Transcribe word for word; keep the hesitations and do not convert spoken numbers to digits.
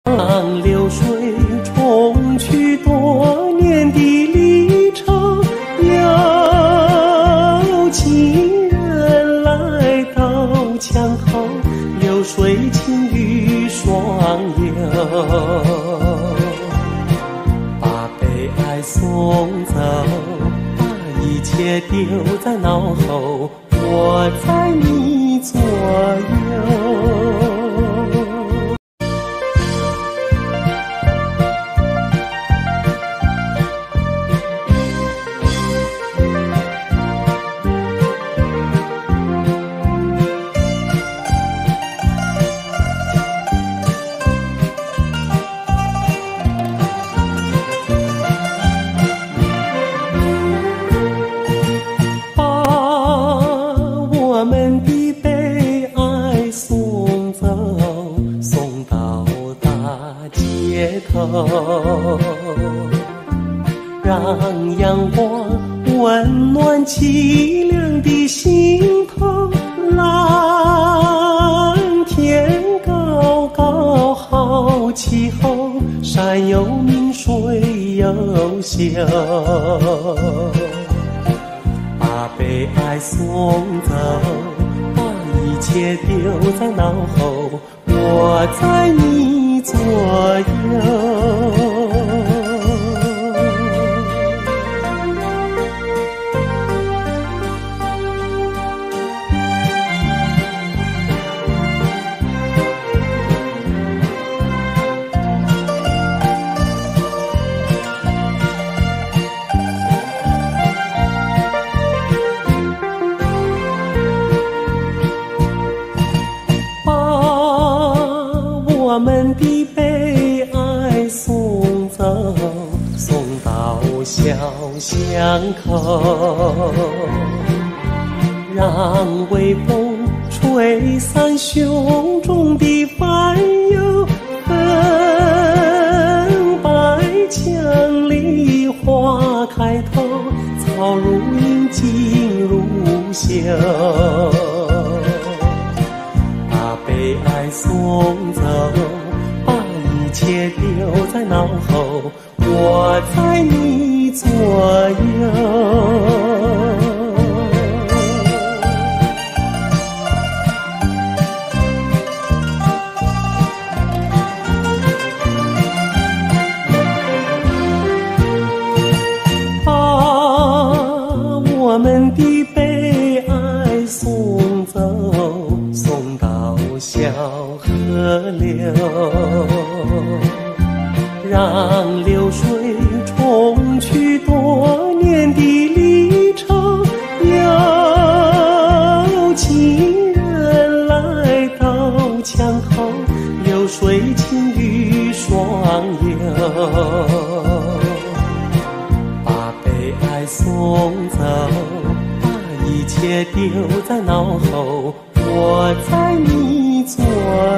让流水冲去多年的离愁，有情人来到墙头，流水轻于双游，把悲哀送走，把一切丢在脑后，我在你左右。我们的悲哀送走，送到大街头，让阳光温暖凄凉的心头。蓝天高高好气候，山有名水有秀，把悲哀送走，把一切丢在脑后，我在你左右。我们的悲哀送走，送到小巷口，让微风吹散胸中的烦忧，粉白墙里花开头，草如茵锦如绣，悲哀送走，把一切丢在脑后，我在你左右。把我们的悲哀送走，送到小河流，让流水冲去多年的离愁，有情人来到墙头，流水轻于双游，把悲哀送走，把一切丢在脑后，我在你左右。